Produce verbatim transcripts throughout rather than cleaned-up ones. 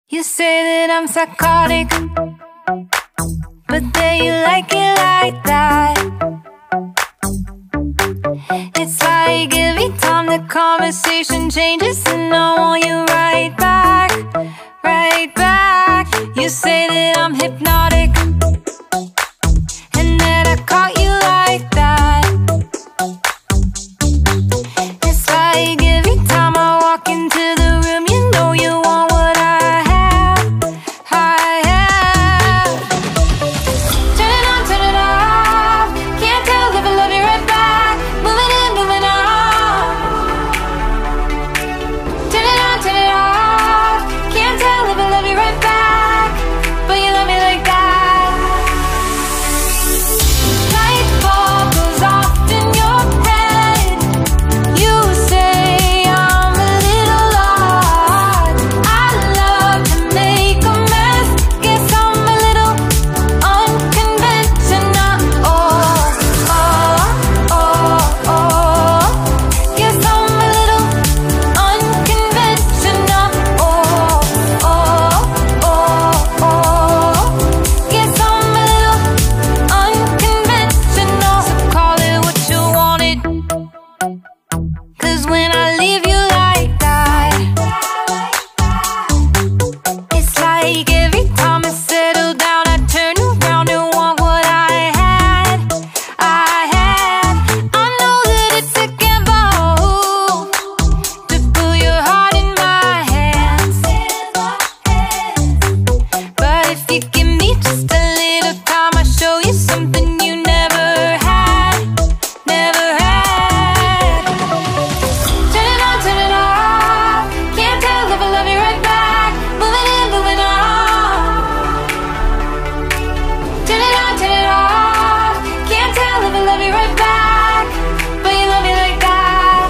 You say that I'm psychotic, but then you like it like that. It's like every time the conversation changes, and I want you right back, right back. You say that I'm hypnotic, and that I caught you like that. It's like every time I walk into the room, you know you want what I have, I have. Turn it on, turn it off, can't tell if I love you right back. Moving in, moving on. Turn it on, turn it off, can't tell if I love you right back, but you love me like that. Light bulb goes off in your head. You say I'm a little odd. I love to make a mess. Guess I'm a little unconventional. Oh, oh, oh, oh. Guess I'm a little unconventional. Oh, oh, oh, oh. Guess I'm a little unconventional. So call it what you wanted, 'cause when I leave you like that, it's like every time I settle down, I turn around and want what I had, I had. I know that it's a gamble to put your heart in my hands, but if you give me just a little time, I'll show you something you never had, never had. Turn it on, turn it off, can't tell if I love you right back. Moving in, moving on. Turn it on, turn it off, can't tell if I love you right back, but you love me like that.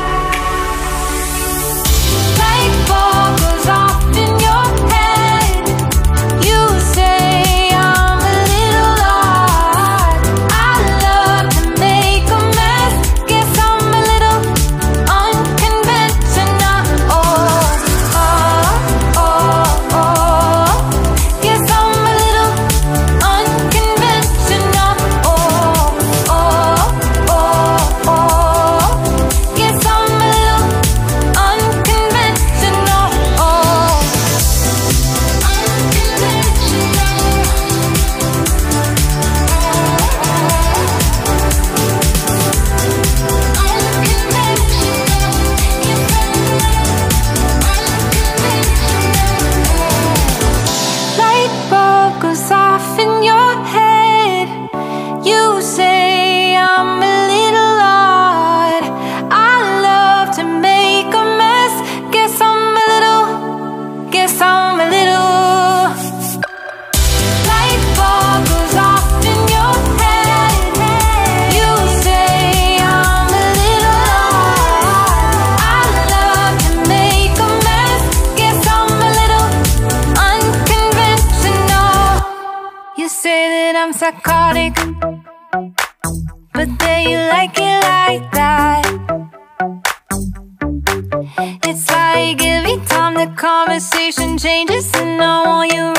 Light bulb goes off in your head. You say I'm a little odd. I love to make a mess. Guess I'm a little unconventional. Oh, oh, oh, oh. Guess I'm a little unconventional. Oh, oh, oh, oh. Guess I'm a little unconventional. Oh, light bulb goes off in your head. You say I'm a little odd. I love to make a mess. Guess I'm a little, guess I'm a little. Light bulb goes off in your head. You say I'm a little odd. I love to make a mess. Guess I'm a little unconventional. You say that I'm psychotic, but then you like it like that. It's like every time the conversation changes, and I want you